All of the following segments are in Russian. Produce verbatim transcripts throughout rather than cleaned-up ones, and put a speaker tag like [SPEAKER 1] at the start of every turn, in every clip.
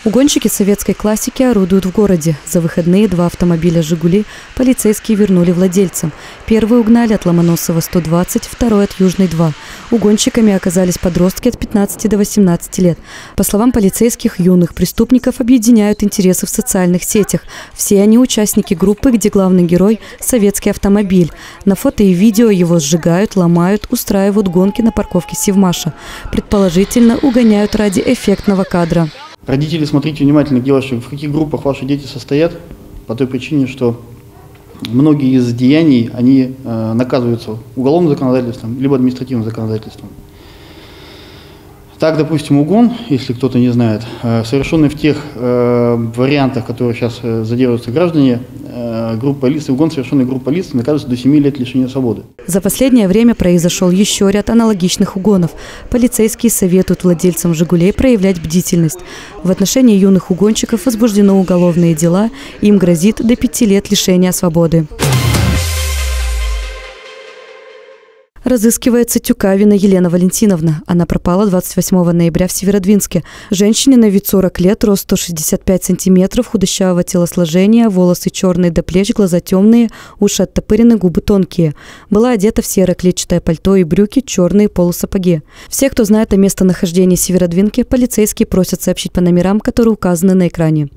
[SPEAKER 1] Угонщики советской классики орудуют в городе. За выходные два автомобиля «Жигули» полицейские вернули владельцам. Первый угнали от Ломоносова сто двадцать, второй от Южной два. Угонщиками оказались подростки от пятнадцати до восемнадцати лет. По словам полицейских, юных преступников объединяют интересы в социальных сетях. Все они участники группы, где главный герой – советский автомобиль. На фото и видео его сжигают, ломают, устраивают гонки на парковке Севмаша. Предположительно, угоняют ради эффектного кадра.
[SPEAKER 2] Родители, смотрите внимательно, девушек, в каких группах ваши дети состоят, по той причине, что многие из деяний, они э, наказываются уголовным законодательством, либо административным законодательством. Так, допустим, угон, если кто-то не знает, э, совершенный в тех э, вариантах, которые сейчас э, задерживаются граждане, э, группа лиц, угон, совершенный группой лиц, наказывается до семи лет лишения свободы. За последнее время произошел еще ряд аналогичных угонов. Полицейские советуют владельцам «Жигулей» проявлять бдительность. В отношении юных угонщиков возбуждено уголовные дела, им грозит до пяти лет лишения свободы. Разыскивается Тюкавина Елена Валентиновна. Она пропала двадцать восьмого ноября в Северодвинске. Женщине на вид сорок лет, рост сто шестьдесят пять сантиметров, худощавого телосложения, волосы черные до плеч, глаза темные, уши оттопырены, губы тонкие. Была одета в серое клетчатое пальто и брюки, черные полусапоги. Все, кто знает о местонахождении Северодвинки, полицейские просят сообщить по номерам, которые указаны на экране.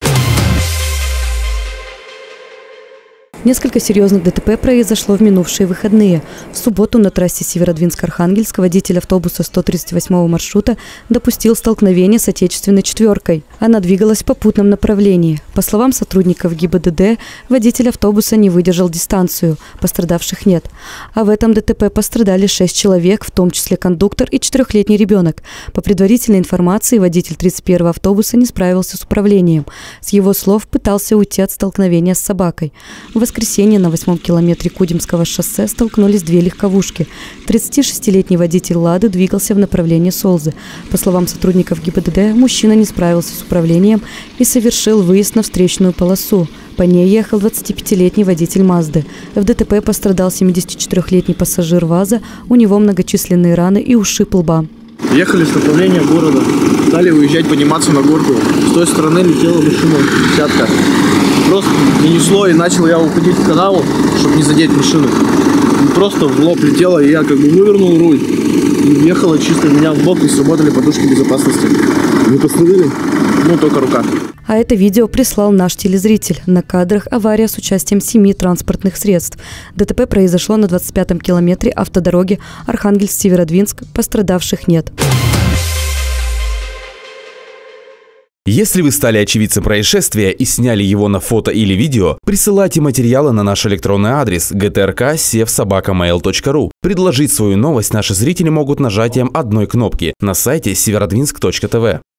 [SPEAKER 2] Несколько серьезных ДТП произошло в минувшие выходные. В субботу на трассе Северодвинск-Архангельск водитель автобуса сто тридцать восьмого маршрута допустил столкновение с отечественной четверкой. Она двигалась в попутном направлении. По словам сотрудников ГИБДД, водитель автобуса не выдержал дистанцию. Пострадавших нет. А в этом ДТП пострадали шесть человек, в том числе кондуктор и четырехлетний ребенок. По предварительной информации, водитель тридцать первого автобуса не справился с управлением. С его слов, пытался уйти от столкновения с собакой. В воскресенье на восьмом километре Кудимского шоссе столкнулись две легковушки. тридцатишестилетний водитель «Лады» двигался в направлении Солзы. По словам сотрудников ГИБДД, мужчина не справился с управлением и совершил выезд на встречную полосу. По ней ехал двадцатипятилетний водитель «Мазды». В ДТП пострадал семидесятичетырехлетний пассажир ВАЗа, у него многочисленные раны и ушиб лба.
[SPEAKER 3] Ехали с направления города, стали уезжать, подниматься на горку. С той стороны летела машина десятка. Просто нанесло, и начал я уходить в канаву, чтобы не задеть машину. И просто в лоб летела, и я как бы вывернул руль. И ехала чисто меня в бок, и сработали подушки безопасности. Вы пострадали? Ну, только рука.
[SPEAKER 1] А это видео прислал наш телезритель. На кадрах авария с участием семи транспортных средств. ДТП произошло на двадцать пятом километре автодороги Архангельск-Северодвинск. Пострадавших нет.
[SPEAKER 4] Если вы стали очевидцем происшествия и сняли его на фото или видео, присылайте материалы на наш электронный адрес джи ти ар ка сев собака мейл точка ру. Предложить свою новость наши зрители могут нажатием одной кнопки на сайте северодвинск точка тэ вэ.